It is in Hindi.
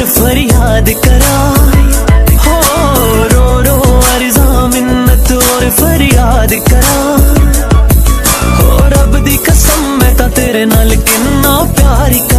फरियाद करा, हो रो रो अर्ज़ा मिन्नत और फरियाद करा। हो रब दी कसम मैं तां तेरे नाल किन्ना प्यार